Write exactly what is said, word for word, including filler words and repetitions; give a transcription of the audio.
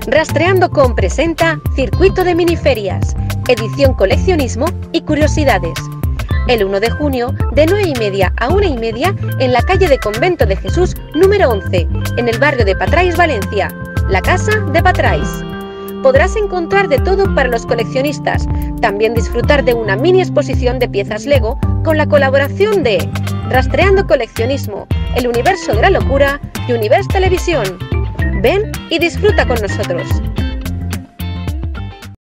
Rastreando Com presenta Circuito de Miniferias, edición coleccionismo y curiosidades. El uno de junio, de nueve y media a una y media, en la calle de Convento de Jesús número once, en el barrio de Patrais, Valencia, la Casa de Patrais. Podrás encontrar de todo para los coleccionistas, también disfrutar de una mini exposición de piezas Lego con la colaboración de Rastreando Coleccionismo, El Universo de la Locura y Universo Televisión. Ven y disfruta con nosotros.